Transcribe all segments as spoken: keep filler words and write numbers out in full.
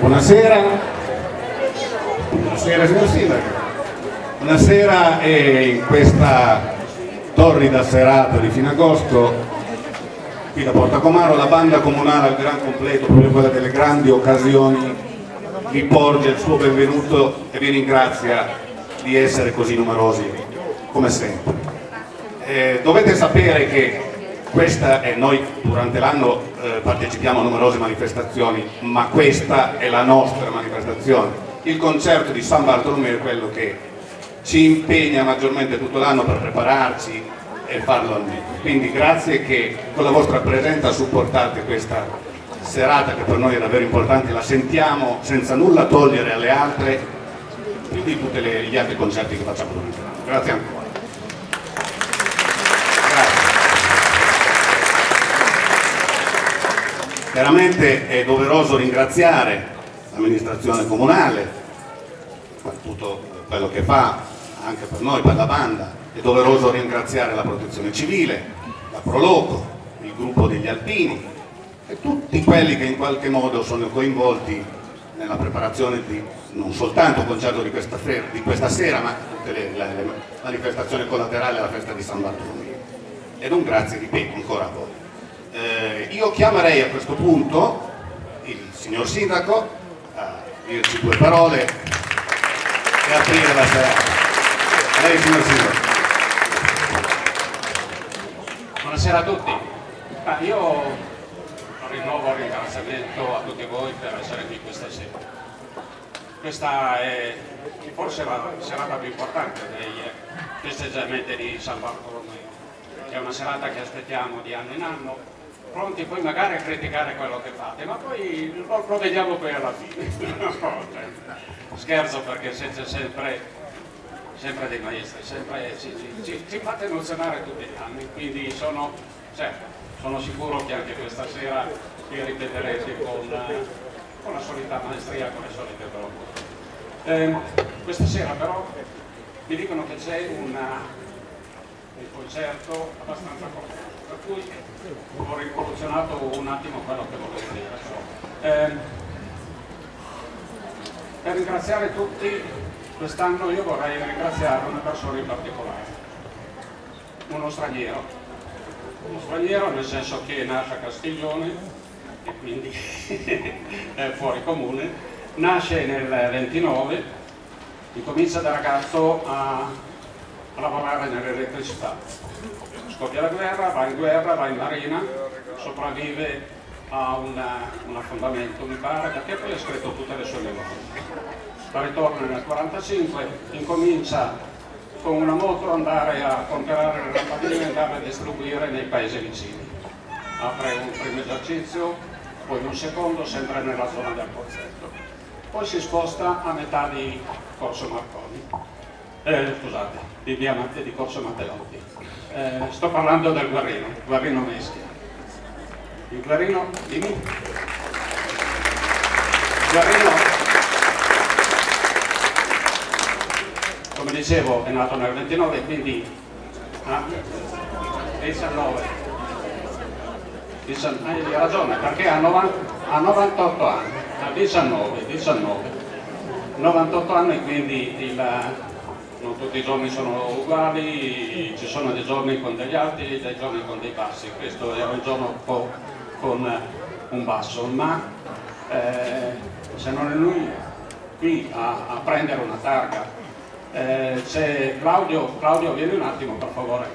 Buonasera, buonasera signor Sindaco, buonasera e in questa torrida serata di fine agosto qui da Porta Comaro la banda comunale al gran completo, proprio quella delle grandi occasioni, vi porge il suo benvenuto e vi ringrazia di essere così numerosi come sempre. Eh, dovete sapere che questa è, noi durante l'anno eh, partecipiamo a numerose manifestazioni, ma questa è la nostra manifestazione. Il concerto di San Bartolomeo è quello che ci impegna maggiormente tutto l'anno per prepararci e farlo al meglio. Quindi grazie che con la vostra presenza supportate questa serata che per noi è davvero importante, la sentiamo senza nulla togliere alle altre, più di tutti gli altri concerti che facciamo durante l'anno. Grazie ancora. Chiaramente è doveroso ringraziare l'amministrazione comunale per tutto quello che fa, anche per noi, per la banda. È doveroso ringraziare la protezione civile, la Proloco, il gruppo degli Alpini e tutti quelli che in qualche modo sono coinvolti nella preparazione di non soltanto il concerto di questa, di questa sera, ma tutte le, le, le manifestazioni collaterali alla festa di San Bartolomeo. Ed un grazie, ripeto, ancora a voi. Eh, io chiamerei a questo punto il signor Sindaco a dirci due parole e aprire la serata. A lei, signor Sindaco. Buonasera a tutti. Ah, io rinnovo il ringraziamento a tutti voi per essere qui questa sera. Questa è forse la serata più importante dei festeggiamenti di San Bartolomeo. È una serata che aspettiamo di anno in anno, pronti poi magari a criticare quello che fate, ma poi lo, lo vediamo poi alla fine. Scherzo, perché c'è sempre, sempre dei maestri, sempre, ci, ci, ci fate emozionare tutti gli anni, quindi sono, certo, sono sicuro che anche questa sera vi ripeterete con, con la solita maestria, con le solite bravure. Eh, questa sera però mi dicono che c'è una un concerto abbastanza completo, per cui ho rivoluzionato un attimo quello che volevo dire. Eh, per ringraziare tutti, quest'anno io vorrei ringraziare una persona in particolare, uno straniero, uno straniero nel senso che nasce a Castiglione e quindi è fuori comune, nasce nel ventinove, incomincia da ragazzo a a lavorare nell'elettricità. Scoppia la guerra, va in guerra, va in marina, sopravvive a una, un affondamento, mi pare, perché poi ha scritto tutte le sue memorie. Poi ritorna nel quarantacinque, incomincia con una moto ad andare a comprare le lampadine e andare a distribuire nei paesi vicini. Apre un primo esercizio, poi un secondo, sempre nella zona del Pozzetto. Poi si sposta a metà di Corso Marconi. Eh, scusate, di, via, di Corso Matteotti. Eh, sto parlando del Guarino, Guarino Meschia. Il Guarino, dimmi. Il Guarino, come dicevo, è nato nel ventinove, quindi ah, diciannove. diciannove. Hai ragione, perché ha, novanta, ha novantotto anni, ha diciannove, diciannove. novantotto anni, quindi il... non tutti i giorni sono uguali, ci sono dei giorni con degli alti e dei giorni con dei bassi. Questo è un giorno un po' con un basso, ma eh, se non è lui qui a, a prendere una targa, eh, c'è Claudio. Claudio, vieni un attimo per favore.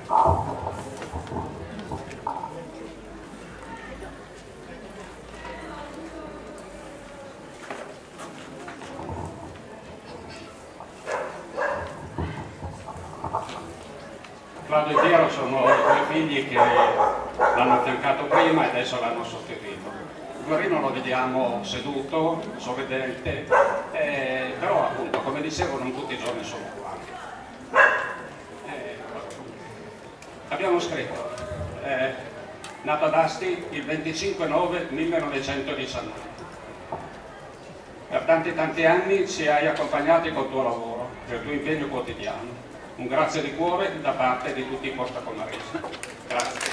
Claudio e Piero sono i due figli che l'hanno affiancato prima e adesso l'hanno sostituito. Il Guarino lo vediamo seduto, sorridente, eh, però appunto, come dicevo, non tutti i giorni sono uguali. Eh, abbiamo scritto, eh, nato ad Asti il venticinque nove millenovecentodiciannove. Per tanti tanti anni ci hai accompagnati col tuo lavoro, col tuo impegno quotidiano. Un grazie di cuore da parte di tutti i portacomaresi. Grazie.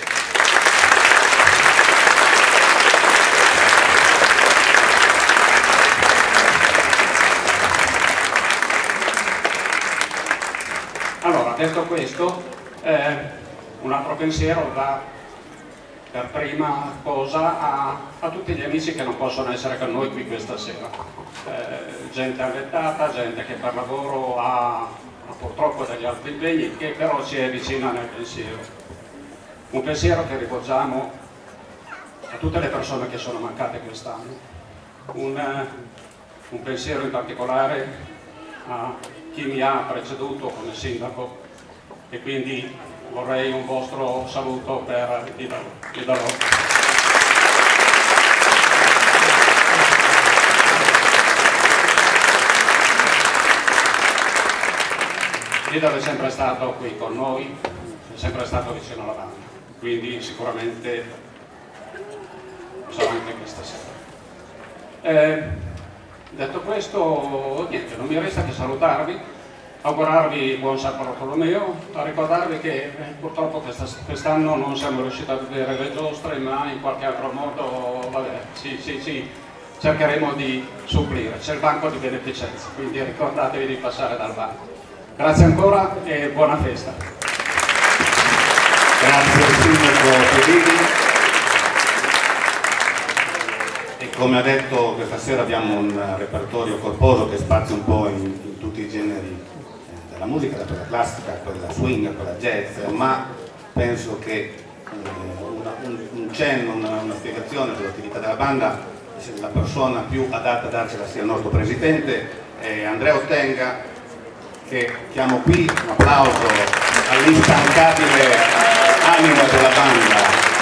detto questo, eh, un altro pensiero va per prima cosa a, a tutti gli amici che non possono essere con noi qui questa sera. Eh, gente allettata, gente che per lavoro ha, ha purtroppo degli altri impegni, che però ci è vicina nel pensiero. Un pensiero che rivolgiamo a tutte le persone che sono mancate quest'anno. Un, un pensiero in particolare a chi mi ha preceduto come sindaco, e quindi vorrei un vostro saluto per Idalo. Idalo. Idalo è sempre stato qui con noi, è sempre stato vicino alla banda, quindi sicuramente sarà anche questa sera. Eh, detto questo, niente, non mi resta che salutarvi, augurarvi buon San Bartolomeo, a ricordarvi che eh, purtroppo quest'anno non siamo riusciti a vedere le giostre, ma in qualche altro modo, vabbè, sì, sì, sì, cercheremo di supplire. C'è il banco di beneficenza, quindi ricordatevi di passare dal banco. Grazie ancora e buona festa. Grazie al sindaco Pedini. E come ha detto, questa sera abbiamo un repertorio corposo che spazia un po' in, in tutti i generi della musica, da quella classica, quella swing, quella jazz, ma penso che eh, una, un, un cenno, una, una spiegazione sull'attività della banda, la persona più adatta a darcela sia il nostro presidente, eh, Andrea Ottenga, che chiamo qui. Un applauso all'instancabile anima della banda.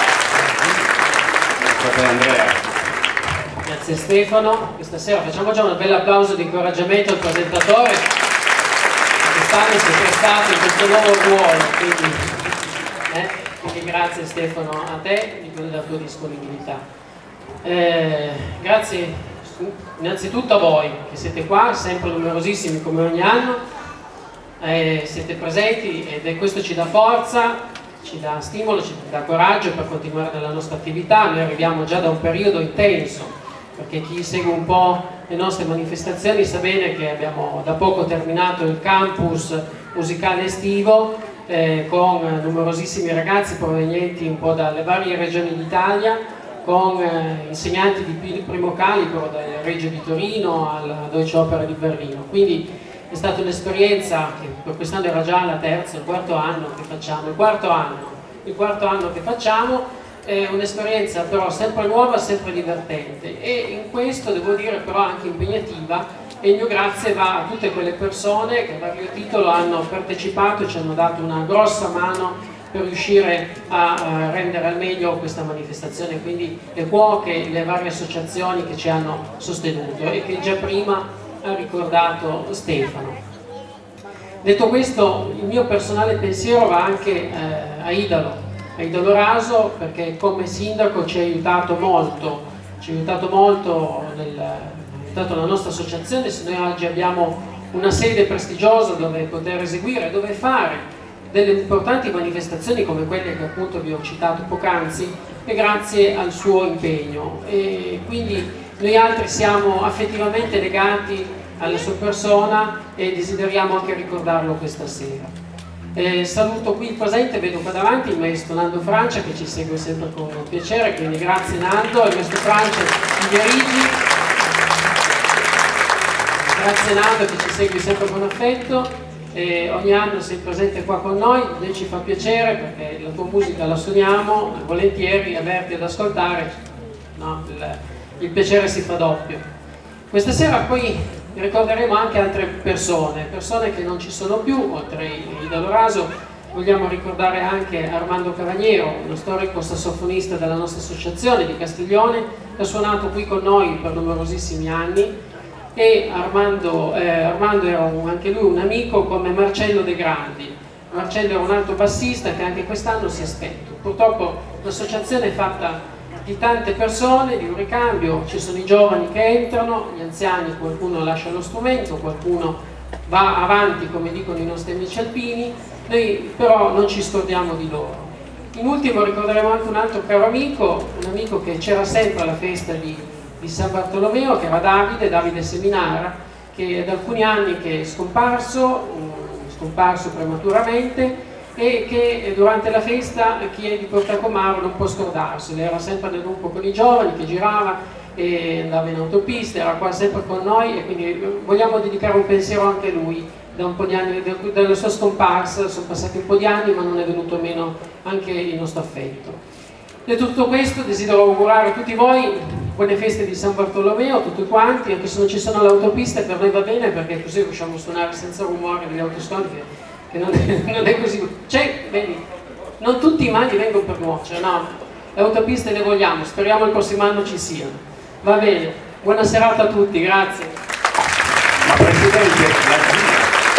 Grazie Andrea. Grazie Stefano. Questa sera facciamo già un bel applauso di incoraggiamento al presentatore, quest'anno si è prestato in questo nuovo ruolo, quindi, eh, quindi grazie Stefano a te della tua disponibilità. Eh, grazie innanzitutto a voi che siete qua, sempre numerosissimi come ogni anno, eh, siete presenti ed questo ci dà forza, ci dà stimolo, ci dà coraggio per continuare nella nostra attività. Noi arriviamo già da un periodo intenso, perché chi segue un po' le nostre manifestazioni sa bene che abbiamo da poco terminato il campus musicale estivo eh, con numerosissimi ragazzi provenienti un po' dalle varie regioni d'Italia, con eh, insegnanti di primo calibro, dal Reggio di Torino alla Deutsche Opera di Berlino. Quindi è stata un'esperienza che per quest'anno era già la terza, il quarto anno che facciamo, il quarto anno, il quarto anno che facciamo. È un'esperienza però sempre nuova, sempre divertente, e in questo devo dire però anche impegnativa, e il mio grazie va a tutte quelle persone che a vario titolo hanno partecipato e ci hanno dato una grossa mano per riuscire a rendere al meglio questa manifestazione, quindi le cuoche, le varie associazioni che ci hanno sostenuto e che già prima ha ricordato Stefano. Detto questo, il mio personale pensiero va anche eh, a Idalo, a Idalo Raso, perché come sindaco ci ha aiutato molto, ci ha aiutato molto, nel, ha aiutato la nostra associazione. Se noi oggi abbiamo una sede prestigiosa dove poter eseguire, dove fare delle importanti manifestazioni come quelle che appunto vi ho citato poc'anzi, è grazie al suo impegno, e quindi noi altri siamo affettivamente legati alla sua persona e desideriamo anche ricordarlo questa sera. Eh, saluto qui il presente, vedo qua davanti il maestro Nando Francia che ci segue sempre con piacere, quindi grazie Nando, il maestro Francia di Viarigi, grazie Nando che ci segue sempre con affetto, eh, ogni anno sei presente qua con noi, noi ci fa piacere perché la tua musica la suoniamo volentieri, averti ad ascoltare, no, il, il piacere si fa doppio. Questa sera poi ricorderemo anche altre persone, persone che non ci sono più, oltre a Idalo Raso. Vogliamo ricordare anche Armando Cavagnero, uno storico sassofonista della nostra associazione di Castiglione, che ha suonato qui con noi per numerosissimi anni, e Armando, eh, Armando era un, anche lui un amico come Marcello De Grandi. Marcello era un alto bassista che anche quest'anno si è spento. Purtroppo l'associazione è fatta di tante persone, di un ricambio, ci sono i giovani che entrano, gli anziani, qualcuno lascia lo strumento, qualcuno va avanti come dicono i nostri amici alpini, noi però non ci scordiamo di loro. In ultimo ricorderemo anche un altro caro amico, un amico che c'era sempre alla festa di, di San Bartolomeo, che era Davide, Davide Seminara, che è da alcuni anni che è scomparso, scomparso prematuramente, e che durante la festa chi è di Portacomaro non può scordarselo, era sempre nel gruppo con i giovani che girava e andava in autopista, era qua sempre con noi, e quindi vogliamo dedicare un pensiero anche a lui. Da un po' di anni, dalla sua scomparsa sono passati un po' di anni, ma non è venuto meno anche il nostro affetto. Detto tutto questo, desidero augurare a tutti voi buone feste di San Bartolomeo, tutti quanti, anche se non ci sono l'autopista per noi va bene, perché così riusciamo a suonare senza rumore degli autoscoli, che, che non, è, non è così. Cioè, vedi, non tutti i mali vengono per nuocere, no, le autopiste le vogliamo, speriamo il prossimo anno ci siano. Va bene, buona serata a tutti, grazie. Ma Presidente, la zia,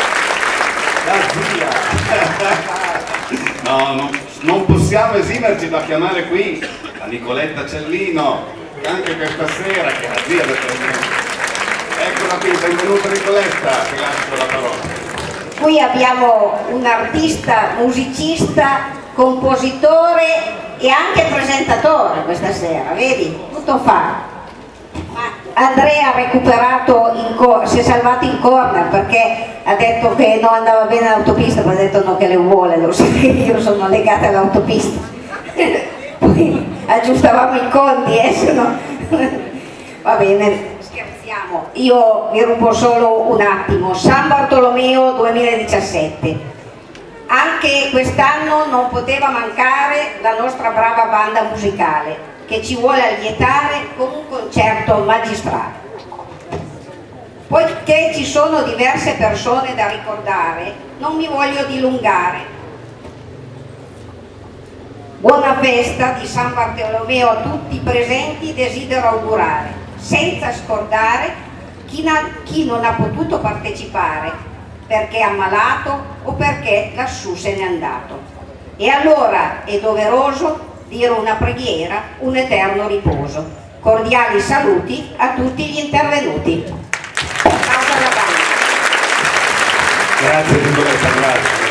la zia, no, non, non possiamo esimerci da chiamare qui la Nicoletta Cellino, che anche questa sera, che è la zia del Presidente. Eccola qui, benvenuta Nicoletta, ti lascio la parola. Qui abbiamo un artista, musicista, compositore e anche presentatore questa sera, vedi? Tutto fa. Andrea ha recuperato, in si è salvato in corner perché ha detto che non andava bene l'autopista, ma ha detto no, che le vuole, lo so che io sono legata all'autopista. Poi aggiustavamo i conti, eh, se no... Va bene, scherziamo. Io vi rubo solo un attimo. San Bartolomeo duemiladiciassette. Anche quest'anno non poteva mancare la nostra brava banda musicale, che ci vuole allietare con un concerto magistrale. Poiché ci sono diverse persone da ricordare, non mi voglio dilungare. Buona festa di San Bartolomeo a tutti i presenti, desidero augurare, senza scordare chi, chi non ha potuto partecipare perché è ammalato o perché lassù se n'è andato. E allora è doveroso dire una preghiera, un eterno riposo. Cordiali saluti a tutti gli intervenuti. Grazie Nicoletta, grazie.